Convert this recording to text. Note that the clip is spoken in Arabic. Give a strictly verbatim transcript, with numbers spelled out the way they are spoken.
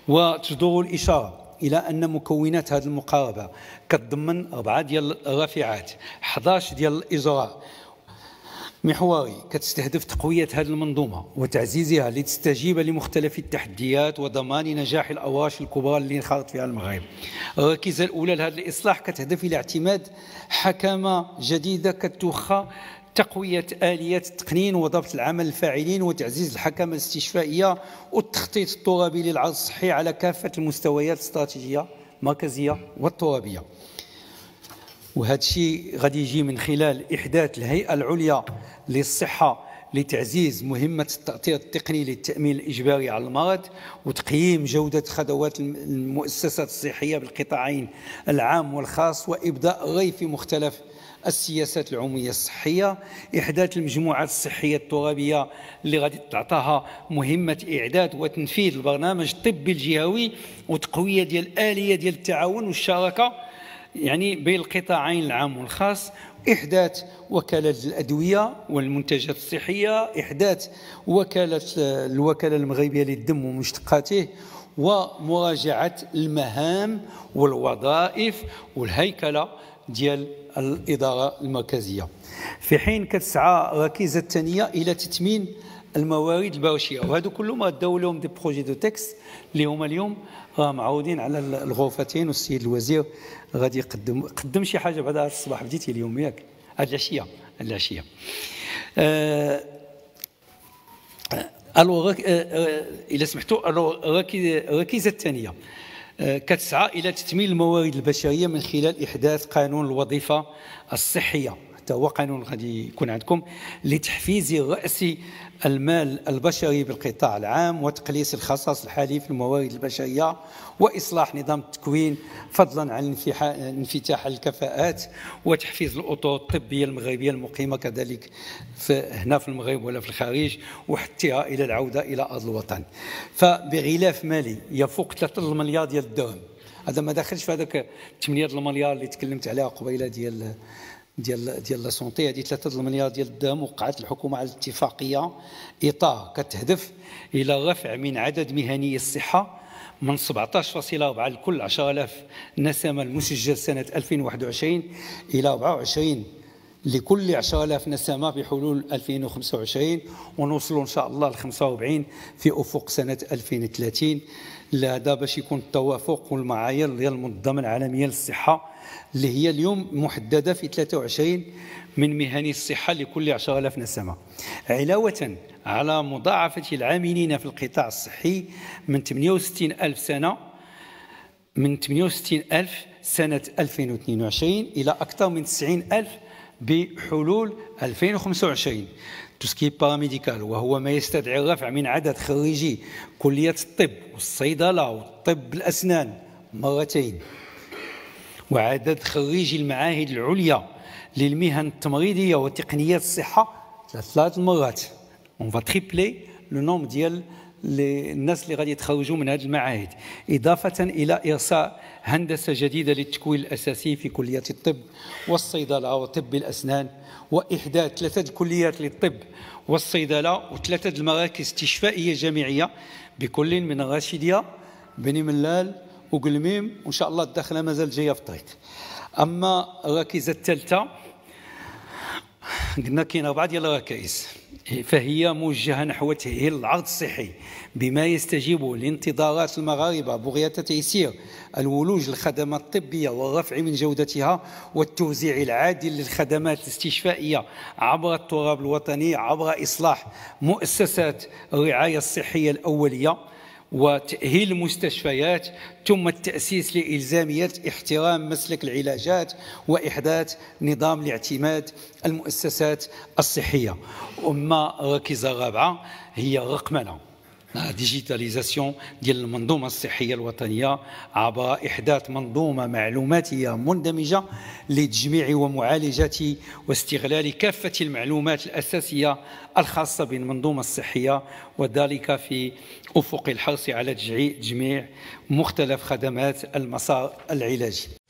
وتجدر الإشارة إلى أن مكونات هذه المقاربة كتضمن أربعة ديال الرافعات، أحد عشر ديال الإجراء محوري كتستهدف تقوية هذه المنظومة وتعزيزها لتستجيب لمختلف التحديات وضمان نجاح الأواش الكبرى اللي انخرط فيها المغرب. الركيزة الأولى لهذا الإصلاح كتهدف إلى اعتماد حكمة جديدة كتوخى تقوية آليات التقنين وضبط العمل الفاعلين وتعزيز الحكمة الاستشفائية والتخطيط الترابي للعرض الصحي على كافة المستويات الاستراتيجية المركزية والترابية. وهذا الشيء غادي يجي من خلال إحداث الهيئة العليا للصحة لتعزيز مهمة التأطير التقني للتأمين الإجباري على المرض وتقييم جودة خدمات المؤسسات الصحية بالقطاعين العام والخاص وإبداء الرأي في مختلف السياسات العمومية الصحية. إحداث المجموعات الصحية الترابية اللي غادي تعطاها مهمة إعداد وتنفيذ البرنامج الطبي الجهوي وتقوية ديال الآلية ديال التعاون والشراكة يعني بين القطاعين العام والخاص. إحداث وكالة الأدوية والمنتجات الصحية، إحداث وكالة الوكالة المغربية للدم ومشتقاته، ومراجعة المهام والوظائف والهيكلة ديال الإدارة المركزية. في حين كتسعى الركيزة الثانية إلى تثمين الموارد البشرية، وهذا كله ما داو لهم دي بروجي دو تكست اللي هما اليوم راه معروضين على الغرفتين، والسيد الوزير غادي يقدم قدم شي حاجه بعد هذا الصباح. بديتي اليوم ياك هذه العشيه هذه العشيه أه الو الا سمحتوا الركيزه الثانيه كتسعى الى تثمين الموارد البشريه من خلال احداث قانون الوظيفه الصحيه، حتى هو قانون غادي يكون عندكم لتحفيز راس المال البشري بالقطاع العام وتقليص الخصاص الحالي في الموارد البشريه واصلاح نظام التكوين فضلا عن انفتاح الكفاءات وتحفيز الاطر الطبيه المغربيه المقيمه كذلك في هنا في المغرب ولا في الخارج وحثها الى العوده الى ارض الوطن. فبغلاف مالي يفوق ثلاثة مليار ديال الدرهم، هذا ما داخلش في هذاك ثمانية المليار اللي تكلمت عليها قبيله ديال ديال ديال لا سونتي. هذه ثلاثة المليار ديال الدرهم وقعت الحكومه على اتفاقيه اطار كتهدف الى الرفع من عدد مهني الصحه من سبعطاش فاصلة أربعة لكل عشرة آلاف نسمه المسجل سنه ألفين وواحد وعشرين الى أربعة وعشرين لكل عشرة آلاف نسمه بحلول ألفين وخمسة وعشرين، ونوصلوا ان شاء الله ل خمسة وأربعين في افق سنه ألفين وثلاثين. هذا باش يكون التوافق والمعايير ديال المنظمه العالميه للصحه اللي هي اليوم محدده في ثلاثة وعشرين من مهني الصحه لكل عشرة آلاف نسمه، علاوه على مضاعفه العاملين في القطاع الصحي من ثمانية وستين ألف سنه من ثمانية وستين ألف سنه ألفين واثنين وعشرين الى اكثر من تسعين ألف بحلول ألفين وخمسة وعشرين. توسكي باراميديكال، وهو ما يستدعي الرفع من عدد خريجي كلية الطب والصيدلة والطب الأسنان مرتين، وعدد خريجي المعاهد العليا للمهن التمريضية وتقنيات الصحة ثلاث مرات. اون فا تريبلي لو نوم ديال الناس اللي غادي يتخرجوا من هذه المعاهد، إضافة إلى إرساء هندسة جديدة للتكوين الأساسي في كلية الطب والصيدلة وطب الأسنان، وإحداث ثلاثة كليات للطب والصيدلة وثلاثة المراكز استشفائية جامعية بكل من الراشدية بني ملال وقلميم، وإن شاء الله الداخلة مازال جاية في الطريق. أما الركيزة الثالثة قلنا كاين أربعة ديال الركائز، فهي موجهة نحو تأهيل العرض الصحي بما يستجيب لانتظارات المغاربة بغية تيسير الولوج للخدمات الطبية والرفع من جودتها والتوزيع العادل للخدمات الاستشفائية عبر التراب الوطني عبر إصلاح مؤسسات الرعاية الصحية الأولية وتأهيل المستشفيات، ثم التأسيس لإلزامية احترام مسلك العلاجات وإحداث نظام لاعتماد المؤسسات الصحية. أما الركيزة الرابعة هي الرقمنة، ديجيتاليزاسيون ديال المنظومة الصحية الوطنية عبر إحداث منظومة معلوماتية مندمجة لتجميع ومعالجة واستغلال كافة المعلومات الأساسية الخاصة بالمنظومة الصحية، وذلك في أفق الحرص على تجميع مختلف خدمات المسار العلاجي.